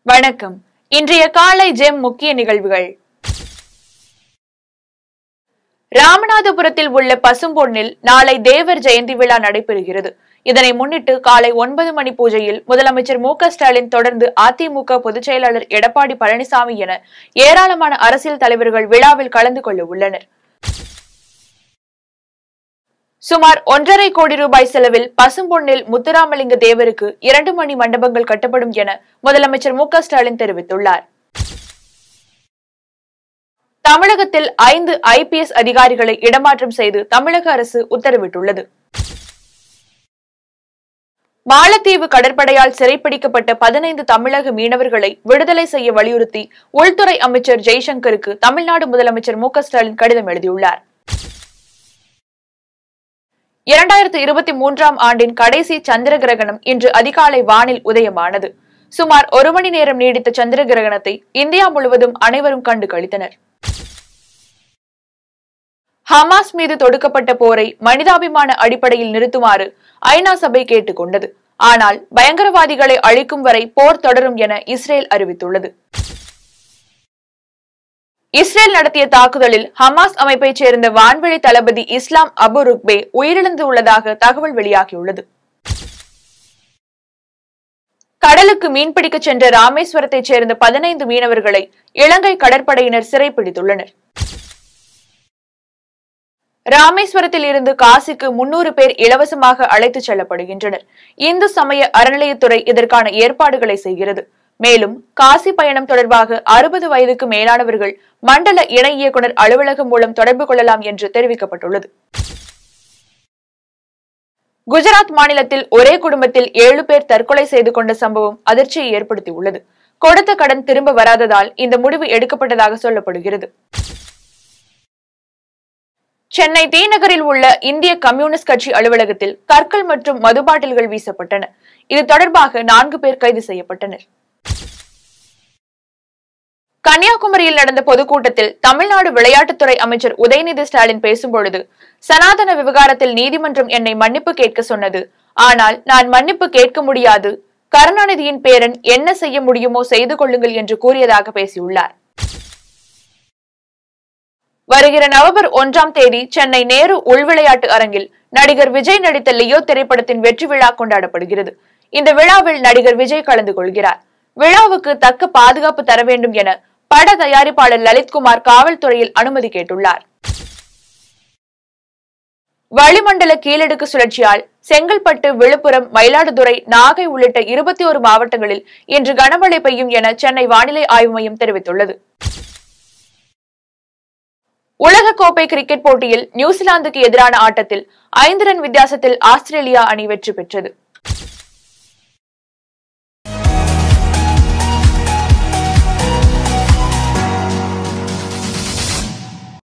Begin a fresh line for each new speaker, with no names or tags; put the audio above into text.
வணக்கம். இன்றைய காலை ஜெம் முக்கிய நிகழ்வுகள். ராமநாதபுரத்தில் உள்ள பசும்பொன்னில் நாளை தேவர் ஜெயந்தி விழா நடைபெறுகிறது. இதனை முன்னிட்டு காலை 9 மணி பூஜையில் முதலமைச்சர் மு.க.ஸ்டாலின் தொடர்ந்து அதிமுக பொதுச் செயலாளர் எடப்பாடி பழனிசாமி என ஏராளமான அரசியல் தலைவர்கள் விழாவில் கலந்து கொள்ள உள்ளனர். சுமார் 1.5 கோடி ரூபாய் செலவில் பசும்பொன்னில் முத்துராமலிங்க தேவருக்கு 2 மணி மண்டபங்கள் கட்டப்படும் என முதலமைச்சர் மு.க.ஸ்டாலின் தெரிவித்துள்ளார். தமிழகத்தில் 5 IPS அதிகாரிகளை இடமாற்றம் செய்து தமிழக அரசு உத்தரவிட்டுள்ளது. மாலத்தீவு கடற்படையால் சிறைப்பிடிக்கப்பட்ட 15 தமிழக மீனவர்களை விடுதலை செய்ய வலியுறுத்தி உள்துறை அமைச்சர் ஜெய்சங்கருக்கு தமிழ்நாடு முதலமைச்சர் மு.க.ஸ்டாலின் கடிதம் எழுதியுள்ளார். 2023ஆம் ஆண்டின் கடைசி சந்திர கிரகணம் இன்று அதிகாலை வானில் உதயமானது. சுமார் 1 மணி நேரம் நீடித்த சந்திர கிரகணத்தை இந்தியா முழுவதும் அனைவரும் கண்டு களித்தனர். ஹமாஸ் மீது தொடுக்கப்பட்ட போரை மனிதாபிமான அடிப்படையில் நிறுத்துமாறு ஐநா சபை கேட்டுக் கொண்டது. ஆனால் பயங்கரவாதிகளை அழிக்கும் வரை போர் தொடரும் என இஸ்ரேல் அறிவித்துள்ளது. இஸ்ரேல் நடத்திய தாக்குதலில் ஹமாஸ் அமைப்பைச் சேர்ந்த வான்வெளி தளபதி இஸ்லாம் அபு ருக்பே உயிரிழந்துள்ளதாக தகவல் வெளியாகியுள்ளது. கடலுக்கு மீன்பிடிக்க சென்ற ராமேஸ்வரத்தைச் சேர்ந்த 15 மீனவர்களை இலங்கை கடற்படையினர் சிறைப்பிடித்துள்ளனர். ராமேஸ்வரத்தில் இருந்து காசிக்கு 300 பேர் இலவசமாக அழைத்துச் செல்லப்படுகின்றனர். இந்து சமய அறநிலையத்துறை இதற்கான ஏற்பாடுகளை செய்கிறது. மேலும் காசி பயணம் தொடர்பாக 60 வயதுக்கு மேலானவர்கள் மண்டல இணை இயக்குனர் அலுவலகம் மூலம் தொடர்பு கொள்ளலாம் என்று தெரிவிக்கப்பட்டுள்ளது. குஜராத் மாநிலத்தில் ஒரே குடும்பத்தில் 7 பேர் தற்கொலை செய்து கொண்ட சம்பவம் அதிர்ச்சியை ஏற்படுத்தியுள்ளது. கொடுத்த கடன் திரும்ப வராததால் இந்த முடிவு எடுக்கப்பட்டதாக சொல்லப்படுகிறது. சென்னை தீநகரில் உள்ள இந்திய கம்யூனிஸ்ட் கட்சி அலுவலகத்தில் கற்கள் மற்றும் மது பாட்டில்கள் வீசப்பட்டன. இது தொடர்பாக 4 பேர் கைது செய்யப்பட்டனர். கன்னியாகுமரியில் நடந்த பொதுக்கூட்டத்தில் தமிழ்நாடு விளையாட்டுத்துறை அமைச்சர் உதயநிதி ஸ்டாலின் பேசும்பொழுது, சனாதன விவகாரத்தில் நீதிமன்றம் என்னை மன்னிப்பு கேட்க சொன்னது. ஆனால் நான் மன்னிப்பு கேட்க முடியாது. கருணாநிதியின் பேரன் என்ன செய்ய முடியுமோ செய்து கொள்ளுங்கள் என்று கூறியதாக பேசியுள்ளார். வருகிற நவம்பர் 1ஆம் தேதி சென்னை நேரு உள்விளையாட்டு அரங்கில் நடிகர் விஜய் நடித்த லியோ திரைப்படத்தின் வெற்றி விழா கொண்டாடப்படுகிறது. இந்த விழாவில் நடிகர் விஜய் கலந்து கொள்கிறார். விழாவுக்கு தக்க பாதுகாப்பு தர வேண்டும் என பட தயாரிப்பாளர் லலித்குமார் காவல்துறையில் அனுமதி கேட்டுள்ளார். வளிமண்டல கீழடுக்கு சுழற்சியால் செங்கல்பட்டு, விழுப்புரம், மயிலாடுதுறை, நாகை உள்ளிட்ட 21 மாவட்டங்களில் இன்று கனமழை பெய்யும் என சென்னை வானிலை ஆய்வு மையம் தெரிவித்துள்ளது. உலகக்கோப்பை கிரிக்கெட் போட்டியில் நியூசிலாந்துக்கு எதிரான ஆட்டத்தில் 5 ரன் வித்தியாசத்தில் ஆஸ்திரேலியா அணி வெற்றி பெற்றது.